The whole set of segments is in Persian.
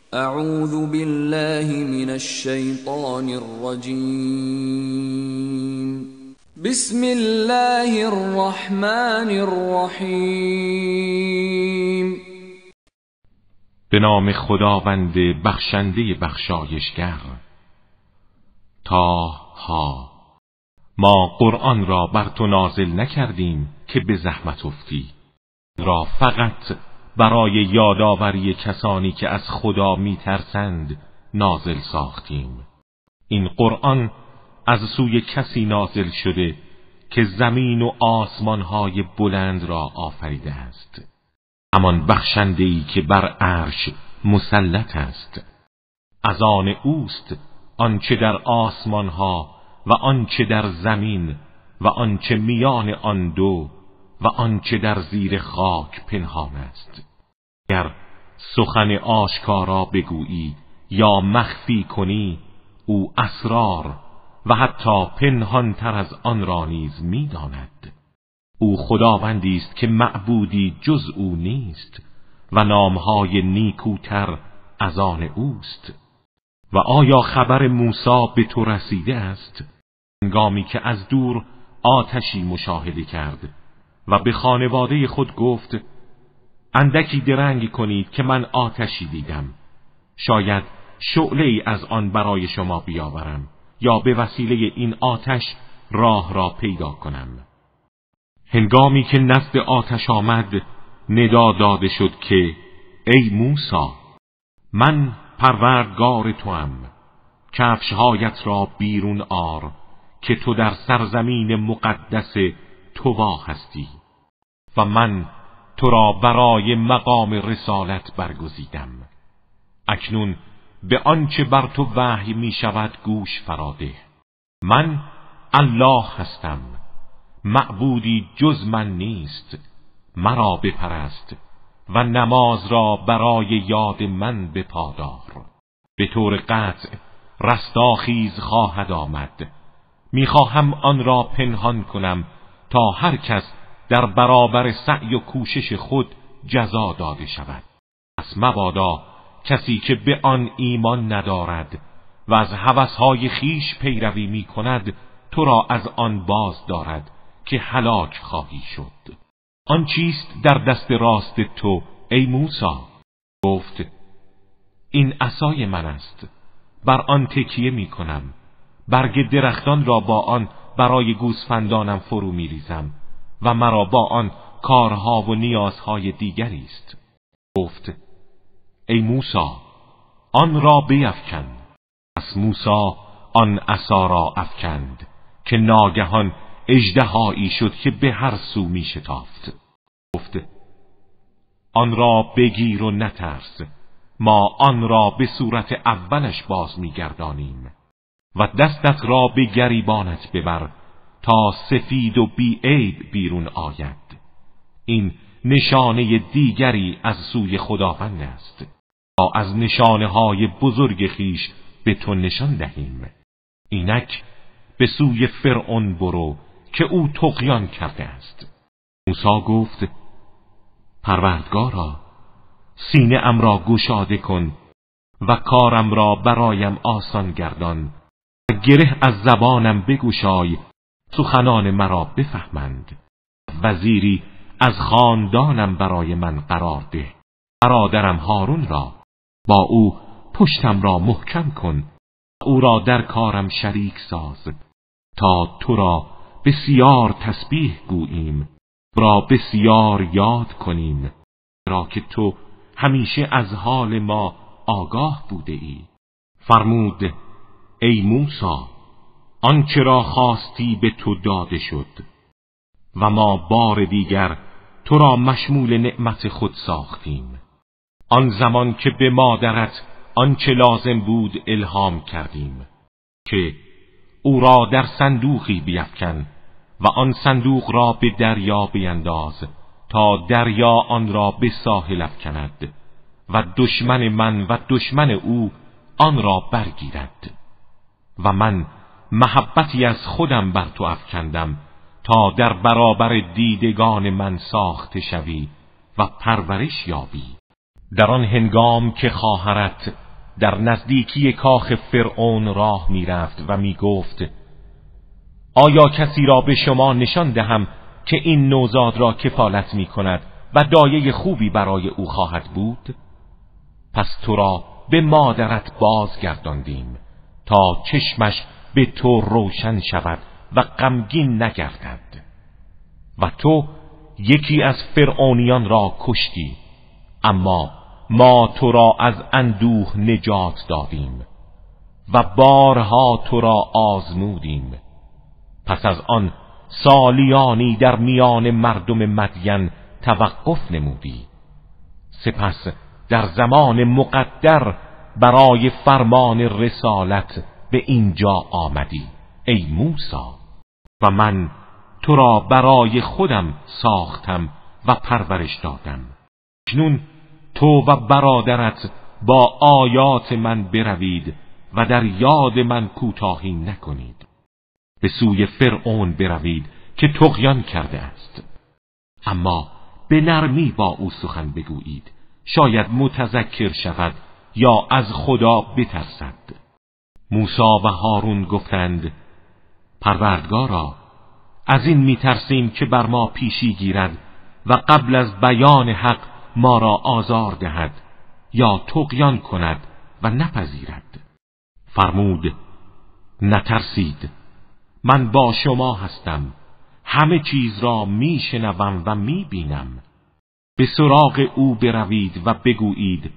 اعوذ بالله من الشیطان الرجیم. بسم الله الرحمن الرحیم. به نام خداوند بخشنده بخشایشگر. طه. ما قرآن را بر تو نازل نکردیم که به زحمت افتی، را فقط برای یادآوری کسانی که از خدا میترسند نازل ساختیم. این قرآن از سوی کسی نازل شده که زمین و آسمانهای بلند را آفریده است، همان بخشنده‌ای که بر عرش مسلط است. از آن اوست آنچه در آسمانها و آنچه در زمین و آنچه میان آن دو و آنچه در زیر خاک پنهان است. اگر سخن آشکارا بگویی یا مخفی کنی، او اسرار و حتی پنهان تر از آن را نیز می‌داند. او خداوندی است که معبودی جز او نیست و نامهای نیکوتر از آن اوست. و آیا خبر موسی به تو رسیده است؟ هنگامی که از دور آتشی مشاهده کرد و به خانواده خود گفت اندکی درنگ کنید که من آتشی دیدم، شاید شعله‌ای از آن برای شما بیاورم یا به وسیله این آتش راه را پیدا کنم. هنگامی که نزد آتش آمد ندا داده شد که ای موسی، من پروردگار توام، کفشهایت را بیرون آر که تو در سرزمین مقدس طوا هستی و من تو را برای مقام رسالت برگزیدم. اکنون به آنچه بر تو وحی می شود گوش فراده. من الله هستم، معبودی جز من نیست، مرا بپرست و نماز را برای یاد من بپادار. به طور قطع رستاخیز خواهد آمد، میخواهم آن را پنهان کنم تا هر کس در برابر سعی و کوشش خود جزا داده شود. پس مبادا کسی که به آن ایمان ندارد و از هوسهای خیش پیروی می کند تو را از آن باز دارد که هلاک خواهی شد. آن چیست در دست راست تو ای موسی؟ گفت این عصای من است، بر آن تکیه می کنم، برگ درختان را با آن برای گوسفندانم فرو می ریزم و مرا با آن کارها و نیازهای دیگری است. گفت ای موسی آن را بیفکن. پس موسی آن عصا را افکند که ناگهان اژدهایی شد که به هر سو می شتافت. گفت آن را بگیر و نترس، ما آن را به صورت اولش باز می گردانیم و دستت را به گریبانت ببر تا سفید و بی عیب بیرون آید. این نشانه دیگری از سوی خداوند است تا از نشانه های بزرگ خیش به تو نشان دهیم. اینک به سوی فرعون برو که او طغیان کرده است. موسی گفت پروردگارا، سینه ام را گشاده کن و کارم را برایم آسان گردان و گره از زبانم بگشای سخنان مرا بفهمند. وزیری از خاندانم برای من قرار ده، برادرم هارون را، با او پشتم را محکم کن، او را در کارم شریک ساز تا تو را بسیار تسبیح گوییم، را بسیار یاد کنیم، را که تو همیشه از حال ما آگاه بوده ای. فرمود ای موسی آنچه را خواستی به تو داده شد و ما بار دیگر تو را مشمول نعمت خود ساختیم. آن زمان که به مادرت آنچه لازم بود الهام کردیم که او را در صندوقی بیفکن و آن صندوق را به دریا بینداز تا دریا آن را به ساحل افکند و دشمن من و دشمن او آن را برگیرد. و من محبتی از خودم بر تو افکندم تا در برابر دیدگان من ساخته شوی و پرورش یابی. در آن هنگام که خواهرت در نزدیکی کاخ فرعون راه میرفت و میگفت آیا کسی را به شما نشان دهم که این نوزاد را کفالت میکند و دایه خوبی برای او خواهد بود؟ پس تو را به مادرت بازگرداندیم تا چشمش به تو روشن شود و غمگین نگردد و تو یکی از فرعونیان را کشتی، اما ما تو را از اندوه نجات دادیم و بارها تو را آزمودیم. پس از آن سالیانی در میان مردم مدین توقف نمودی، سپس در زمان مقدر برای فرمان رسالت به اینجا آمدی ای موسی، و من تو را برای خودم ساختم و پرورش دادم. اکنون تو و برادرت با آیات من بروید و در یاد من کوتاهی نکنید. به سوی فرعون بروید که طغیان کرده است، اما به نرمی با او سخن بگویید، شاید متذکر شود یا از خدا بترسد. موسی و هارون گفتند پروردگارا، از این میترسیم که بر ما پیشی گیرد و قبل از بیان حق ما را آزار دهد یا طغیان کند و نپذیرد. فرمود نترسید، من با شما هستم، همه چیز را میشنوم و میبینم. به سراغ او بروید و بگویید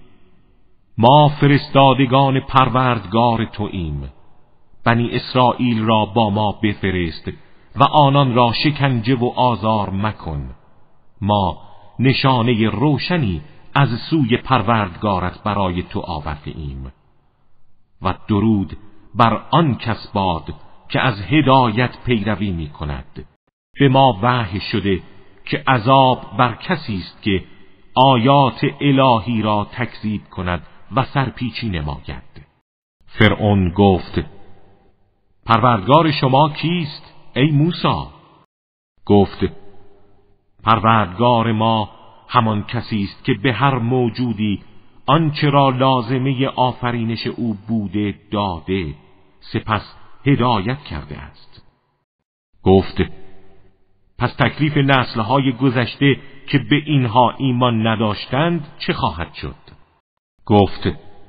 ما فرستادگان پروردگار توییم، بنی اسرائیل را با ما بفرست و آنان را شکنجه و آزار مکن. ما نشانه روشنی از سوی پروردگارت برای تو آورده ایم و درود بر آن کس باد که از هدایت پیروی می کند. به ما وحی شده که عذاب بر کسی است که آیات الهی را تکذیب کند و سرپیچی نماید. فرعون گفت پروردگار شما کیست ای موسی؟ گفت پروردگار ما همان کسی است که به هر موجودی آنچه را لازمه آفرینش او بوده داده، سپس هدایت کرده است. گفت پس تکلیف نسل‌های گذشته که به اینها ایمان نداشتند چه خواهد شد؟ گفت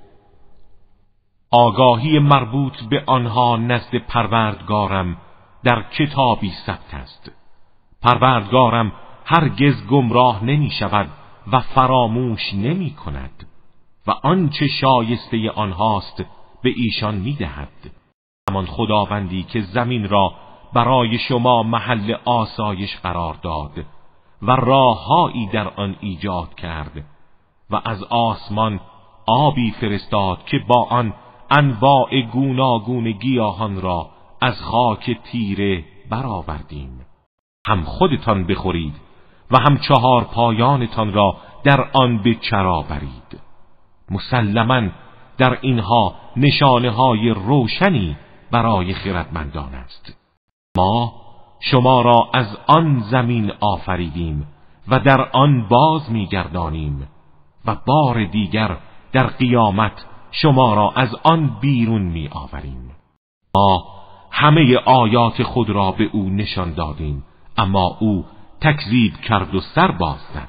آگاهی مربوط به آنها نزد پروردگارم در کتابی ثبت است. پروردگارم هرگز گمراه نمی شود و فراموش نمی کند و آنچه شایسته آنهاست به ایشان می دهد. همان خداوندی که زمین را برای شما محل آسایش قرار داد و راههایی در آن ایجاد کرد و از آسمان آبی فرستاد که با آن انواع گوناگون گیاهان را از خاک تیره برآوردیم. هم خودتان بخورید و هم چهار پایانتان را در آن به چرا برید. مسلماً در اینها نشانه‌های روشنی برای خردمندان است. ما شما را از آن زمین آفریدیم و در آن باز می‌گردانیم و بار دیگر در قیامت شما را از آن بیرون می‌آوریم. ما همه آیات خود را به او نشان دادیم، اما او تکذیب کرد و سر باز زد.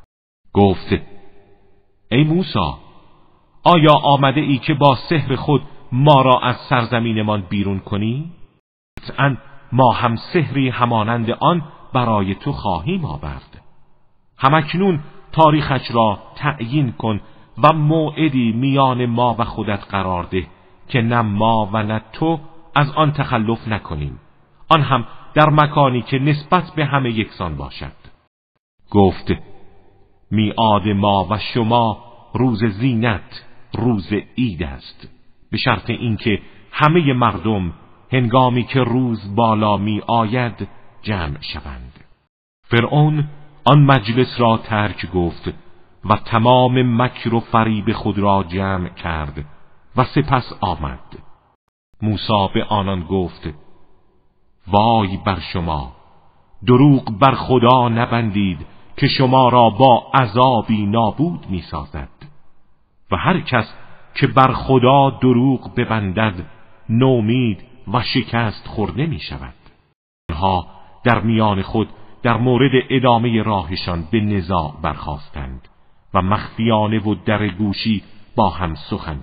گفت ای موسی، آیا آمده ای که با سحر خود ما را از سرزمینمان بیرون کنی؟ قطعاً ما هم سحری همانند آن برای تو خواهیم آورد. همکنون تاریخش را تعیین کن و موعدی میان ما و خودت قرار ده که نه ما و نه تو از آن تخلف نکنیم، آن هم در مکانی که نسبت به همه یکسان باشد. گفت میعاد ما و شما روز زینت، روز عید است، به شرط اینکه همه مردم هنگامی که روز بالا می آید جمع شوند. فرعون آن مجلس را ترک گفت و تمام مکر و فریب خود را جمع کرد و سپس آمد. موسی به آنان گفت وای بر شما، دروغ بر خدا نبندید که شما را با عذابی نابود می سازد. و هر کس که بر خدا دروغ ببندد نومید و شکست خورده می شود. آنها در میان خود در مورد ادامه راهشان به نزاع برخاستند و مخفیانه و در گوشی با هم سخن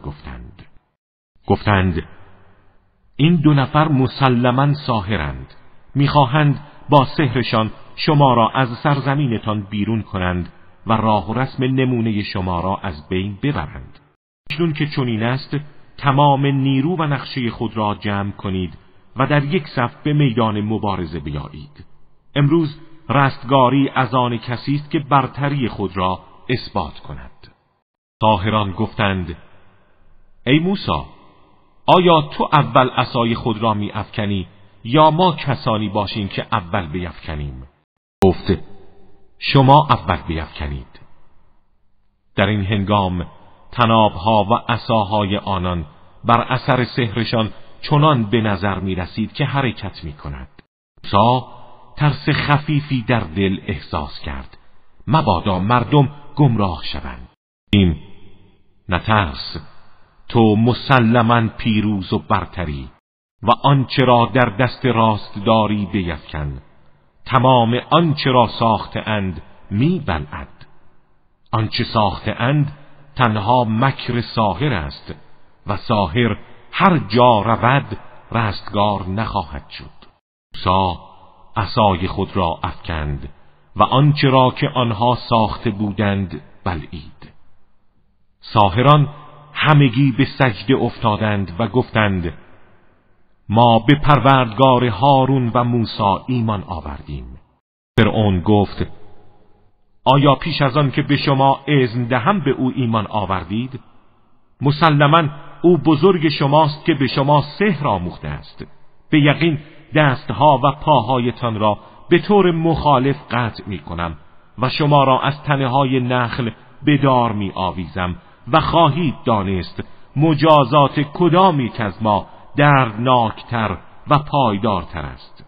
گفتند این دو نفر مسلماً ساحرند، میخواهند با سحرشان شما را از سرزمینتان بیرون کنند و راه و رسم نمونه شما را از بین ببرند. اکنون که چنین است تمام نیرو و نقشه خود را جمع کنید و در یک صف به میدان مبارزه بیایید. امروز رستگاری از آن کسی است که برتری خود را اثبات کند. ساحران گفتند ای موسی، آیا تو اول عصای خود را می افکنی یا ما کسانی باشیم که اول بیفکنیم؟ گفت شما اول بیفکنید. در این هنگام طنابها و عصاهای آنان بر اثر سحرشان چنان به نظر می رسید که حرکت می کند. موسی ترس خفیفی در دل احساس کرد، مبادا مردم گمراه شوند. این نترس، تو مسلماً پیروز و برتری و آنچه را در دست راست داری بیفکن. تمام آنچه را ساخته اند می بلعد. آنچه ساخته اند تنها مکر ساحر است و ساحر هر جا رود رستگار نخواهد شد. موسی عصای خود را افکند و آنچه را که آنها ساخته بودند بلعید. ساحران همگی به سجده افتادند و گفتند ما به پروردگار هارون و موسی ایمان آوردیم. فرعون گفت آیا پیش از آن که به شما اذن دهم به او ایمان آوردید؟ مسلماً او بزرگ شماست که به شما سحر آموخته است. به یقین دستها و پاهایتان را به طور مخالف قطع می کنم و شما را از تنه های نخل به دار می آویزم و خواهید دانست مجازات کدامی که از ما دردناکتر و پایدارتر است.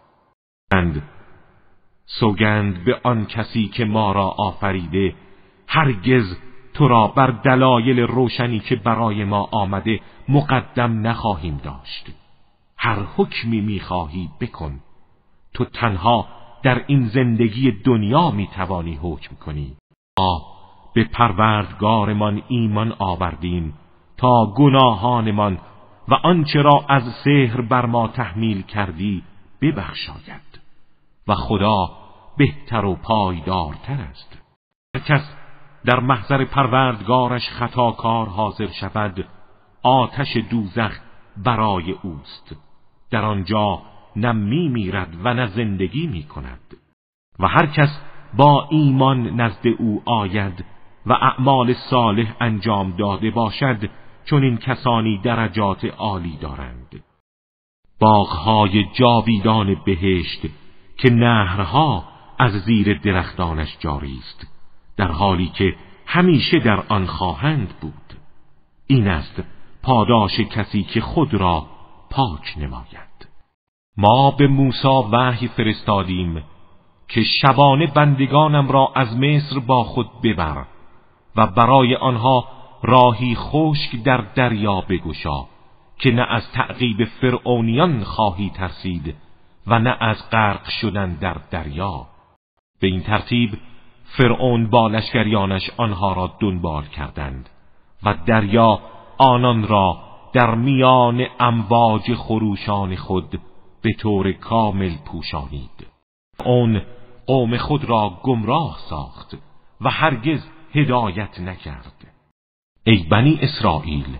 سوگند به آن کسی که ما را آفریده، هرگز تو را بر دلایل روشنی که برای ما آمده مقدم نخواهیم داشت. هر حکمی میخواهی بکن، تو تنها در این زندگی دنیا میتوانی حکم کنی. ما به پروردگارمان ایمان آوردیم تا گناهانمان و آنچه را از سحر بر ما تحمیل کردی ببخشاید و خدا بهتر و پایدارتر است. هر کس در محضر پروردگارش خطاکار حاضر شود، آتش دوزخ برای اوست. در آنجا نه میمیرد و نه زندگی میکند. و هر کس با ایمان نزد او آید و اعمال صالح انجام داده باشد، چون این کسانی درجات عالی دارند. باغهای جاویدان بهشت که نهرها از زیر درختانش جاری است، در حالی که همیشه در آن خواهند بود. این است پاداش کسی که خود را پاک نماید. ما به موسی وحی فرستادیم که شبانه بندگانم را از مصر با خود ببر و برای آنها راهی خشک در دریا بگشا که نه از تعقیب فرعونیان خواهی ترسید و نه از غرق شدن در دریا. به این ترتیب فرعون با لشکریانش آنها را دنبال کردند و دریا آنان را در میان امواج خروشان خود به طور کامل پوشانید. فرعون قوم خود را گمراه ساخت و هرگز هدایت نکرد. ای بنی اسرائیل،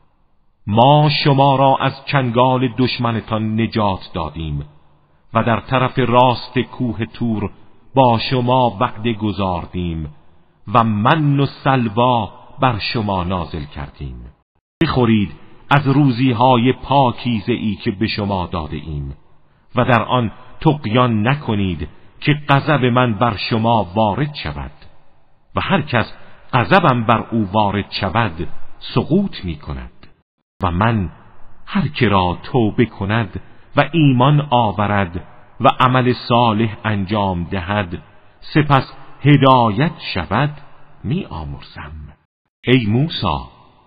ما شما را از چنگال دشمنتان نجات دادیم و در طرف راست کوه تور با شما وعده گذاردیم و من و سلوا بر شما نازل کردیم. بخورید از روزیهای پاکیزه ای که به شما داده ایم و در آن طغیان نکنید که غضب من بر شما وارد شود و هر کس غضبم بر او وارد شود سقوط می کند و من هر که را توبه کند و ایمان آورد و عمل صالح انجام دهد سپس هدایت شود می آمرزم. ای موسی،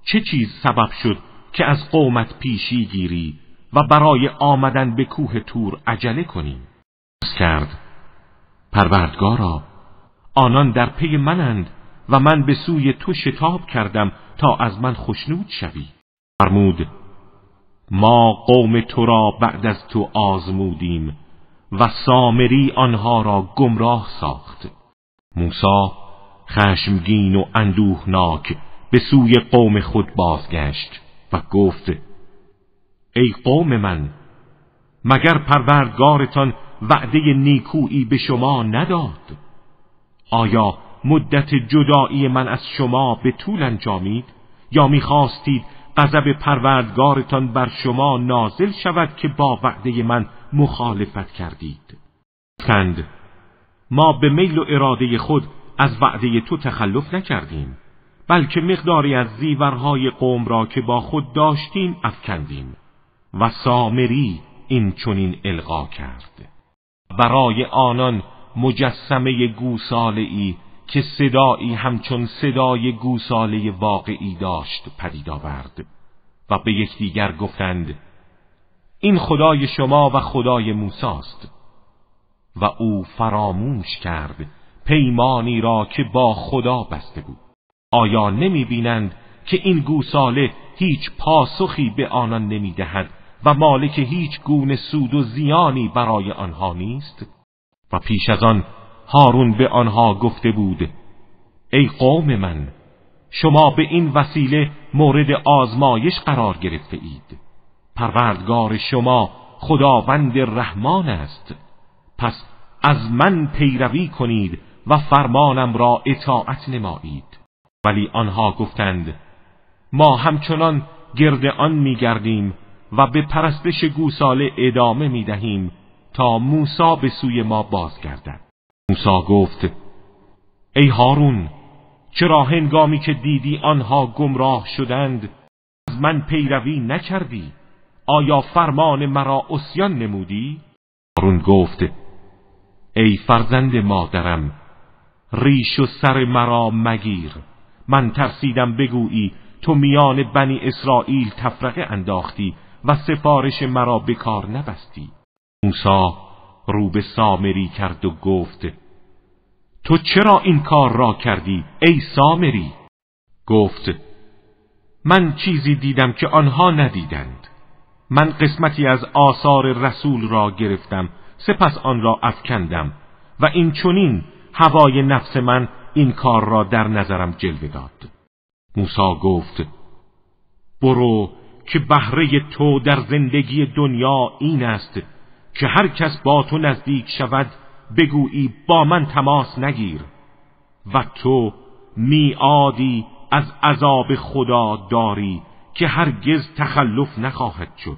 چه چیز سبب شد که از قومت پیشی گیری و برای آمدن به کوه طور عجله کنی؟ کرد پروردگارا، آنان در پی منند و من به سوی تو شتاب کردم تا از من خشنود شوی. فرمود ما قوم تو را بعد از تو آزمودیم و سامری آنها را گمراه ساخت. موسی خشمگین و اندوهناک به سوی قوم خود بازگشت و گفت ای قوم من، مگر پروردگارتان وعده نیکویی به شما نداد؟ آیا مدت جدایی من از شما به طول انجامید یا می‌خواستید غضب پروردگارتان بر شما نازل شود که با وعده من مخالفت کردید؟ گفتند ما به میل و اراده خود از وعده تو تخلف نکردیم، بلکه مقداری از زیورهای قوم را که با خود داشتیم افکندیم. و سامری این چنین القا کرد. برای آنان مجسمه گوساله‌ای که صدایی همچون صدای گوساله واقعی داشت پدید آورد و به یکدیگر گفتند این خدای شما و خدای موسی است. و او فراموش کرد پیمانی را که با خدا بسته بود. آیا نمی بینند که این گوساله هیچ پاسخی به آنان نمی دهد و مالک هیچ گونه سود و زیانی برای آنها نیست؟ و پیش از آن هارون به آنها گفته بود ای قوم من، شما به این وسیله مورد آزمایش قرار گرفته اید. پروردگار شما خداوند رحمان است، پس از من پیروی کنید و فرمانم را اطاعت نمایید. ولی آنها گفتند ما همچنان گرد آن می‌گردیم و به پرستش گوساله ادامه می‌دهیم تا موسی به سوی ما بازگردد. موسی گفت ای هارون، چرا هنگامی که دیدی آنها گمراه شدند از من پیروی نکردی؟ آیا فرمان مرا عصیان نمودی؟ هارون گفت ای فرزند مادرم، ریش و سر مرا مگیر. من ترسیدم بگویی تو میان بنی اسرائیل تفرقه انداختی و سفارش مرا به کار نبستی. موسی رو به سامری کرد و گفت تو چرا این کار را کردی ای سامری؟ گفت من چیزی دیدم که آنها ندیدند. من قسمتی از آثار رسول را گرفتم، سپس آن را افکندم و این چنین هوای نفس من این کار را در نظرم جلوه داد. موسی گفت برو که بهره تو در زندگی دنیا این است که هر کس با تو نزدیک شود بگویی با من تماس نگیر و تو میعادی از عذاب خدا داری که هرگز تخلف نخواهد شد.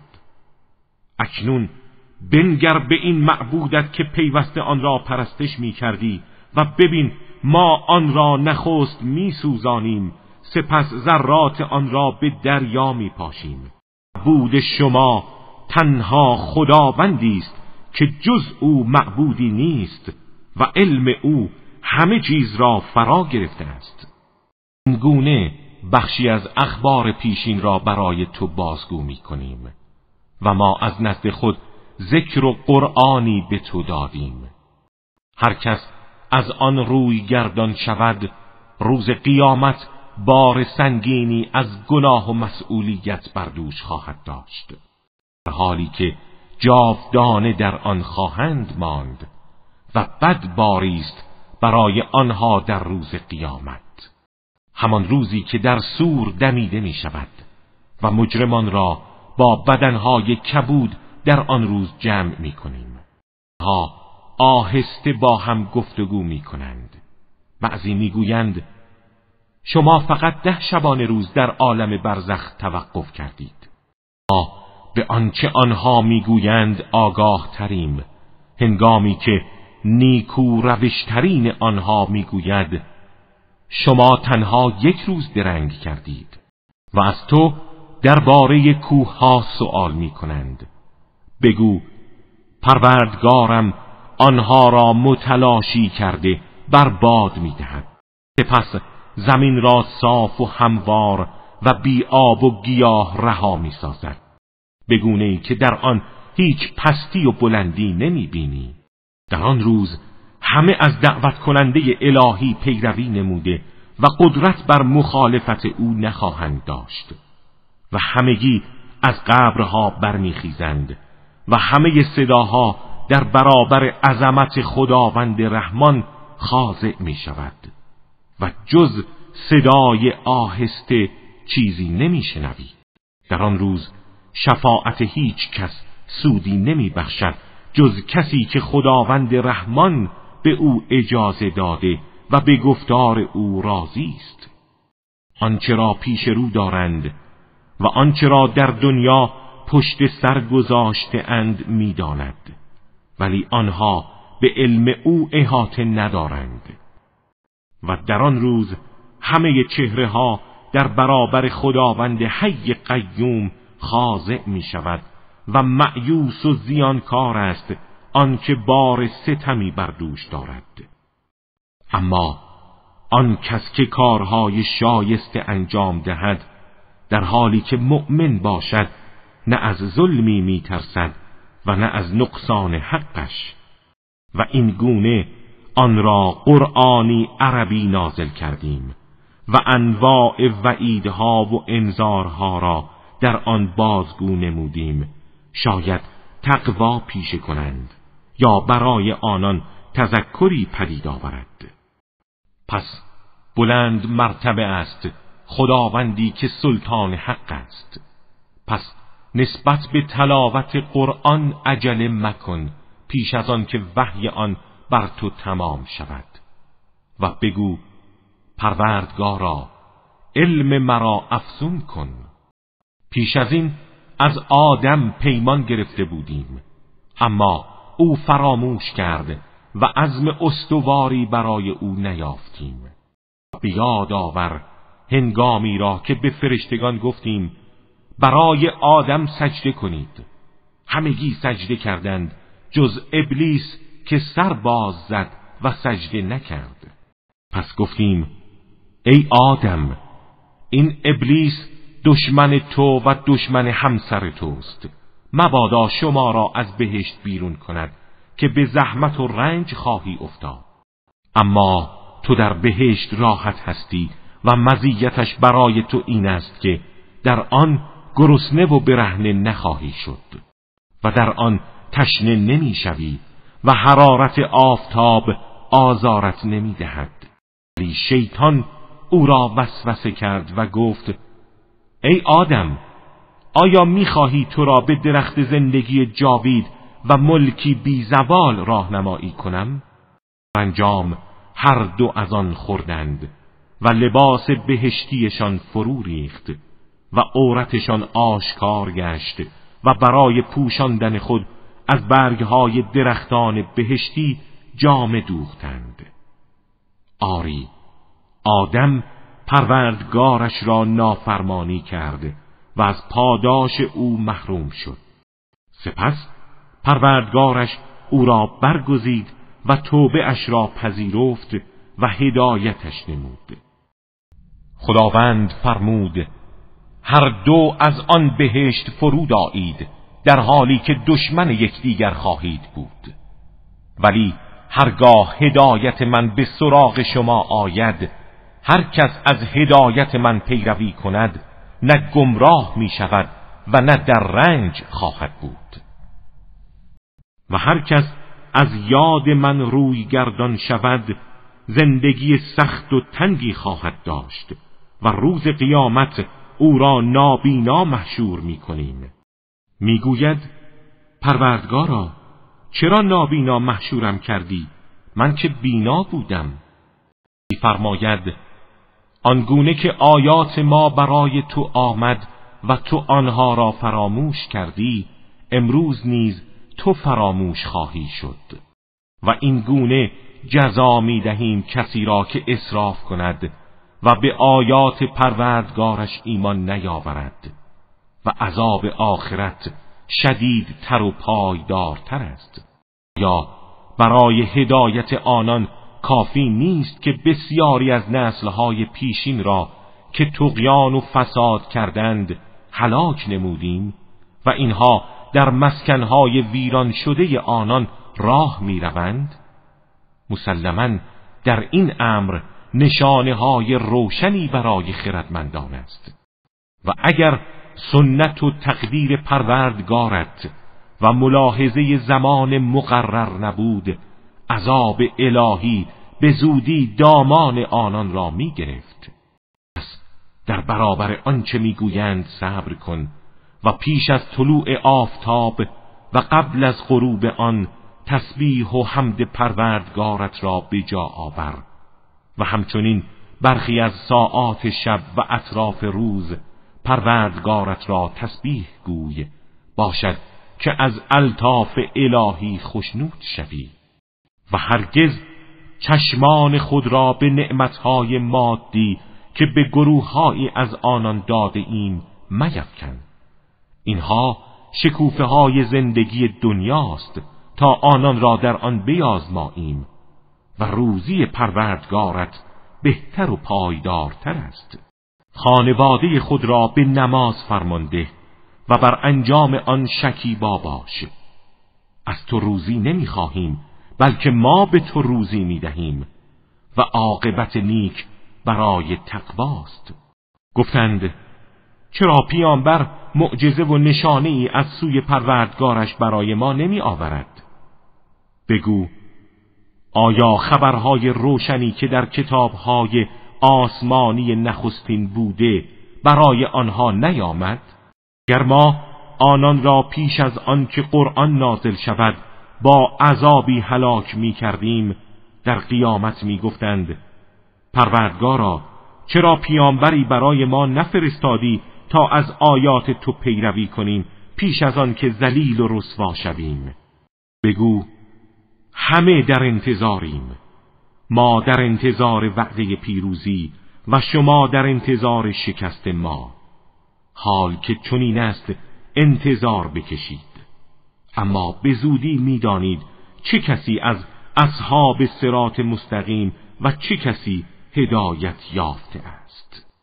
اکنون بنگر به این معبودت که پیوسته آن را پرستش می کردی و ببین ما آن را نخست می سوزانیم، سپس ذرات آن را به دریا می پاشیم. معبود شما تنها خداوندی است که جز او معبودی نیست و علم او همه چیز را فرا گرفته است. این گونه بخشی از اخبار پیشین را برای تو بازگو می کنیم و ما از نزد خود ذکر و قرآنی به تو دادیم. هر کس از آن روی گردان شود روز قیامت بار سنگینی از گناه و مسئولیت بر دوش خواهد داشت، در حالی که جاودانه در آن خواهند ماند و بد باری است برای آنها در روز قیامت، همان روزی که در صور دمیده می شود و مجرمان را با بدنهای کبود در آن روز جمع می کنیم. ها آهسته با هم گفتگو می کنند. بعضی می گویند شما فقط 10 شبانه روز در عالم برزخ توقف کردید. ما به آنچه آنها می گویند آگاه تریم، هنگامی که نیکو روشترین آنها می گوید شما تنها 1 روز درنگ کردید و از تو درباره کوه ها سؤال می کنند. بگو پروردگارم آنها را متلاشی کرده برباد می دهد، سپس زمین را صاف و هموار و بی آب و گیاه رها می سازد، به گونه‌ای که در آن هیچ پستی و بلندی نمی بینی. در آن روز همه از دعوت کننده الهی پیروی نموده و قدرت بر مخالفت او نخواهند داشت و همگی از قبرها برمیخیزند و همه صداها در برابر عظمت خداوند رحمان خاضع می شود و جز صدای آهسته چیزی نمی شنوی. در آن روز شفاعت هیچ کس سودی نمی بخشد جز کسی که خداوند رحمان به او اجازه داده و به گفتار او راضی است. آنچه را پیش رو دارند و آنچه را در دنیا پشت سر گذاشته اند می داند، ولی آنها به علم او احاطه ندارند. و در آن روز همه چهره ها در برابر خداوند حی قیوم خاضع می شود و مأیوس و زیانکار است آنکه بار ستمی بر دوش دارد. اما آن کس که کارهای شایسته انجام دهد در حالی که مؤمن باشد نه از ظلمی می ترسد و نه از نقصان حقش. و این گونه آن را قرآنی عربی نازل کردیم و انواع وعیدها و انذارها را در آن بازگو نمودیم، شاید تقوا پیشه کنند یا برای آنان تذکری پدید آورد. پس بلند مرتبه است خداوندی که سلطان حق است. پس نسبت به تلاوت قرآن عجله مکن پیش از آن که وحی آن بر تو تمام شود و بگو پروردگارا علم مرا افزون کن. پیش از این از آدم پیمان گرفته بودیم، اما او فراموش کرد و عزم استواری برای او نیافتیم. بیاد آور هنگامی را که به فرشتگان گفتیم برای آدم سجده کنید. همگی سجده کردند جز ابلیس که سر باز زد و سجده نکرد. پس گفتیم ای آدم، این ابلیس دشمن تو و دشمن همسر توست، مبادا شما را از بهشت بیرون کند که به زحمت و رنج خواهی افتاد. اما تو در بهشت راحت هستی و مزیتش برای تو این است که در آن گرسنه و برهنه نخواهی شد و در آن تشنه نمی شوی و حرارت آفتاب آزارت نمی دهد. ولی شیطان او را وسوسه کرد و گفت ای آدم، آیا می خواهی تو را به درخت زندگی جاوید و ملکی بی زوال راهنمایی کنم؟ انجام هر دو از آن خوردند و لباس بهشتیشان فرو ریخت و عورتشان آشکار گشت و برای پوشاندن خود از برگهای درختان بهشتی جامه دوختند. آری، آدم پروردگارش را نافرمانی کرد و از پاداش او محروم شد. سپس پروردگارش او را برگزید و توبه اش را پذیرفت و هدایتش نمود. خداوند فرمود هر دو از آن بهشت فرود آیید در حالی که دشمن یکدیگر خواهید بود، ولی هرگاه هدایت من به سراغ شما آید، هر کس از هدایت من پیروی کند نه گمراه می شود و نه در رنج خواهد بود، و هر کس از یاد من روی گردان شود زندگی سخت و تنگی خواهد داشت و روز قیامت او را نابینا محشور می کنیم. می گوید پروردگارا چرا نابینا محشورم کردی؟ من که بینا بودم. می فرماید آنگونه که آیات ما برای تو آمد و تو آنها را فراموش کردی، امروز نیز تو فراموش خواهی شد و این گونه جزا می دهیم کسی را که اسراف کند و به آیات پروردگارش ایمان نیاورد و عذاب آخرت شدید تر و پایدارتر است. یا برای هدایت آنان کافی نیست که بسیاری از نسلهای پیشین را که طغیان و فساد کردند هلاک نمودیم و اینها در مسکنهای ویران شده آنان راه میروند؟ مسلماً در این امر نشانه‌های روشنی برای خردمندان است. و اگر سنت و تقدیر پروردگارت و ملاحظه زمان مقرر نبود، عذاب الهی به زودی دامان آنان را می گرفت. پس در برابر آنچه می گویند صبر کن و پیش از طلوع آفتاب و قبل از غروب آن تسبیح و حمد پروردگارت را به جا آور و همچنین برخی از ساعات شب و اطراف روز پروردگارت را تسبیح گوی، باشد که از الطاف الهی خوشنود شوی. و هرگز چشمان خود را به نعمتهای مادی که به گروههایی از آنان داده ایم میفکن. اینها شکوفه های زندگی دنیاست تا آنان را در آن بیازماییم و روزی پروردگارت بهتر و پایدارتر است. خانواده خود را به نماز فرمانده و بر انجام آن شکیبا باش. از تو روزی نمیخواهیم بلکه ما به تو روزی میدهیم و عاقبت نیک برای تقواست. گفتند چرا پیامبر معجزه و نشانه ای از سوی پروردگارش برای ما نمی آورد؟ بگو آیا خبرهای روشنی که در کتابهای آسمانی نخستین بوده برای آنها نیامد؟ گر ما آنان را پیش از آن که قرآن نازل شود با عذابی هلاک می کردیم، در قیامت می گفتند پروردگارا چرا پیامبری برای ما نفرستادی تا از آیات تو پیروی کنیم پیش از آن که ذلیل و رسوا شویم؟ بگو همه در انتظاریم، ما در انتظار وعده پیروزی و شما در انتظار شکست ما. حال که چنین است انتظار بکشید، اما به زودی می‌دانید چه کسی از اصحاب صراط مستقیم و چه کسی هدایت یافته است.